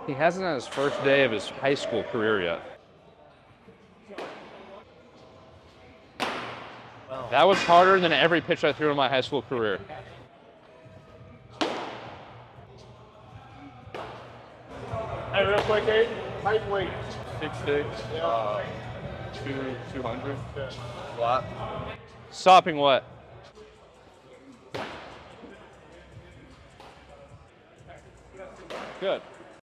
He hasn't had his first day of his high school career yet. That was harder than every pitch I threw in my high school career. Hey, real quick, Aidan, height weight. 6'6", 200. Yeah. A lot. Stopping what? Good.